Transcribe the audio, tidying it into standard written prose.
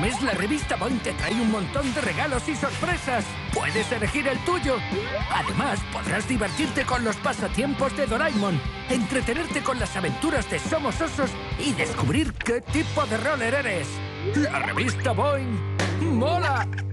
mes la revista Boing te trae un montón de regalos y sorpresas. Puedes elegir el tuyo. Además, podrás divertirte con los pasatiempos de Doraemon, entretenerte con las aventuras de Somos Osos y descubrir qué tipo de roller eres. La revista Boing ¡mola!